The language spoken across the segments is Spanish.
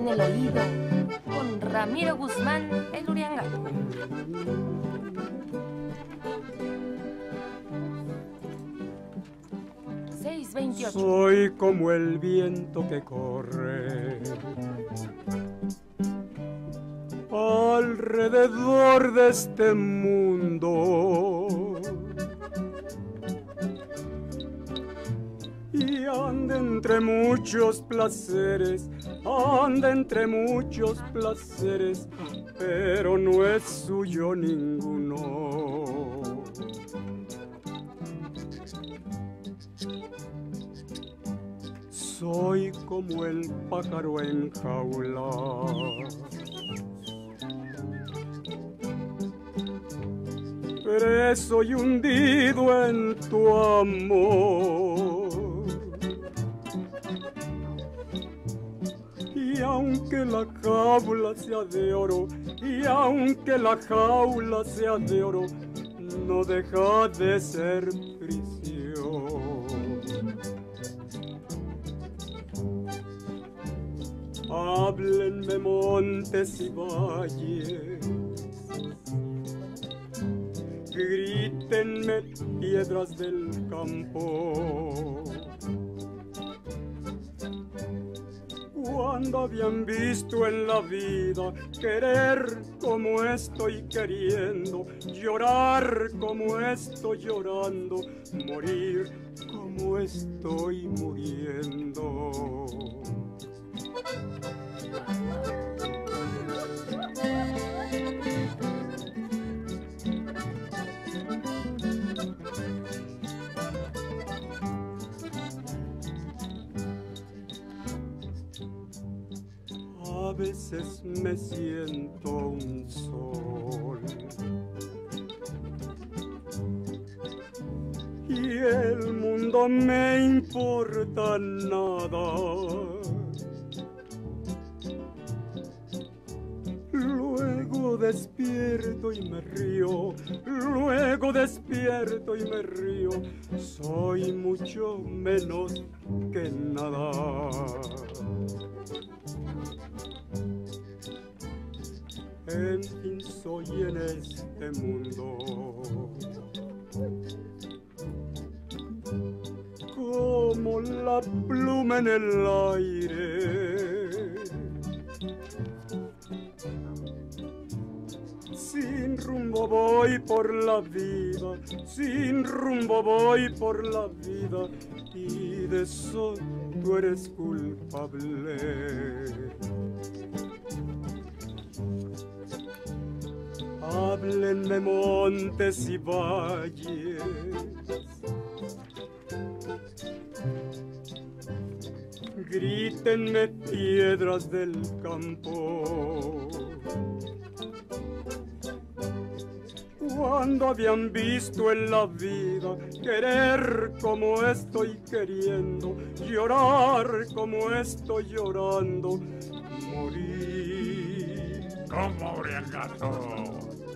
en el oído con Ramiro Guzmán, el Uriangato. Soy como el viento que corre alrededor de este mundo y anda entre muchos placeres, pero no es suyo ninguno. Soy como el pájaro en jaula, preso y hundido en tu amor. Y aunque la jaula sea de oro, no deja de ser prisión. Háblenme montes y valles, grítenme piedras del campo. ¿Cuándo habían visto en la vida querer como estoy queriendo, llorar como estoy llorando, morir como estoy muriendo? A veces me siento un sol y el mundo me importa nada. Luego despierto y me río, soy mucho menos que nada. En fin, soy en este mundo como la pluma en el aire, sin rumbo voy por la vida, y de eso tú eres culpable. Háblenme montes y valles, grítenme piedras del campo. ¿Cuándo habían visto en la vida querer como estoy queriendo, llorar como estoy llorando, morir como Uriangato?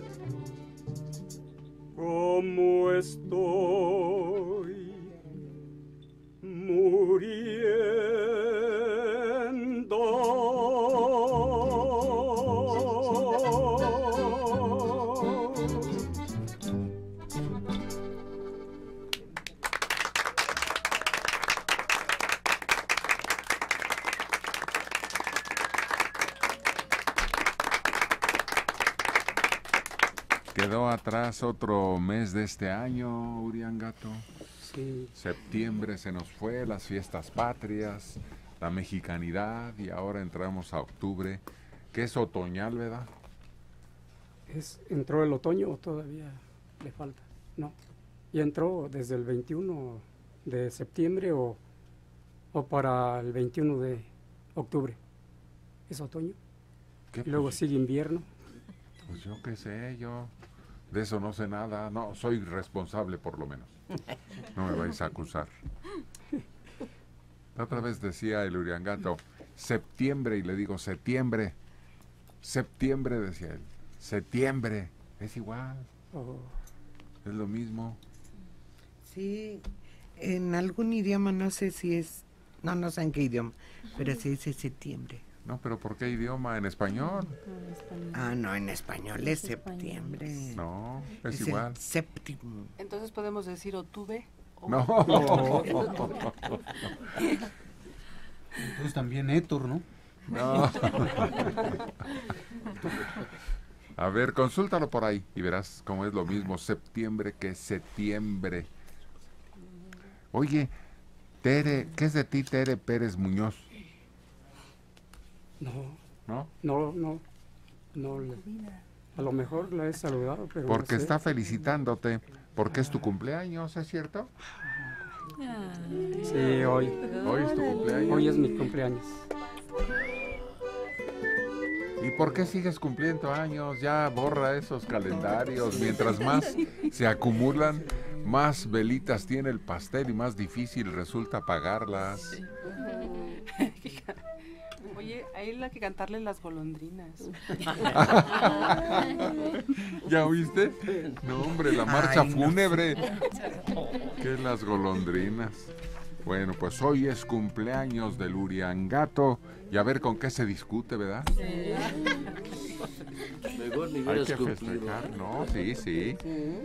Como estoy muriendo. Quedó atrás otro mes de este año, Uriangato. Sí. Septiembre se nos fue, las fiestas patrias, la mexicanidad, y ahora entramos a octubre, que es otoñal, ¿verdad? ¿Entró el otoño o todavía le falta? No. ¿Y entró desde el 21 de septiembre o para el 21 de octubre? ¿Es otoño? ¿Qué, y luego pues, sigue invierno. Pues yo qué sé, yo de eso no sé nada. No, soy responsable por lo menos. No me vais a acusar. La otra vez decía el Uriangato, septiembre, y le digo, septiembre, decía él. Septiembre, es igual. Oh. Es lo mismo. Sí, en algún idioma, no sé si es, no sé en qué idioma, pero se dice septiembre. No, pero ¿por qué idioma? ¿En español? Ah, no, en español es septiembre. No, es el igual. séptimo. Entonces podemos decir octubre. No. Entonces también Héctor, ¿no? No. A ver, consúltalo por ahí y verás cómo es lo mismo septiembre que septiembre. Oye, Tere, ¿qué es de ti, Tere Pérez Muñoz? No, ¿No? A lo mejor la he saludado, pero Porque no sé. está felicitándote, porque es tu cumpleaños, ¿es cierto? Sí, hoy. Hoy es tu cumpleaños. Hoy es mi cumpleaños. ¿Y por qué sigues cumpliendo años? Ya borra esos calendarios. Mientras más se acumulan, más velitas tiene el pastel y más difícil resulta pagarlas. Oye, hay la que cantarle las golondrinas. ¿Ya oíste? No, hombre, la marcha Ay, no. fúnebre. ¿Qué las golondrinas? Bueno, pues hoy es cumpleaños del Uriangato. Y a ver con qué se discute, ¿verdad? Mejor ni Hay hubieras que cumplido. festejar, ¿no? Sí, sí.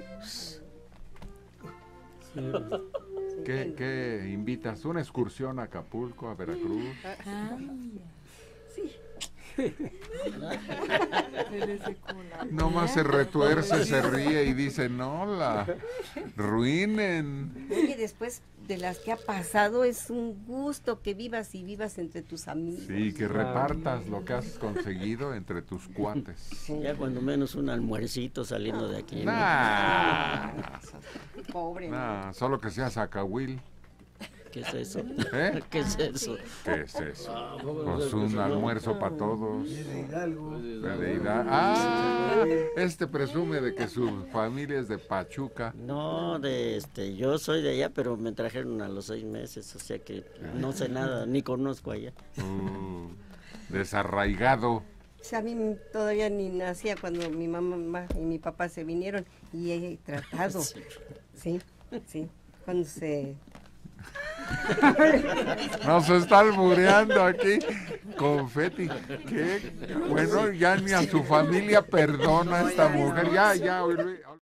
Sí. ¿Qué invitas? ¿Una excursión a Acapulco, a Veracruz? Nomás se retuerce, se ríe y dice, no la ruinen. Oye, después de las que ha pasado, es un gusto que vivas y vivas entre tus amigos. Sí, que repartas lo que has conseguido entre tus cuates. Ya cuando menos un almuercito saliendo de aquí. ¿no? Nah, Pobre. ¿no? nah, solo que sea Zacahuil. ¿Qué es eso? ¿Eh? ¿Qué es eso? ¿Qué es eso? Pues un almuerzo para todos. De Hidalgo. De Hidalgo. Ah, este presume de que su familia es de Pachuca. No, yo soy de allá, pero me trajeron a los 6 meses, o sea que no sé nada, ni conozco allá. Desarraigado. O sea, a mí todavía ni nacía cuando mi mamá y mi papá se vinieron y he tratado. Sí, sí. Cuando se... Nos está albureando aquí. Confeti. ¿Qué? Bueno, ya ni a su familia perdona esta mujer. Ya.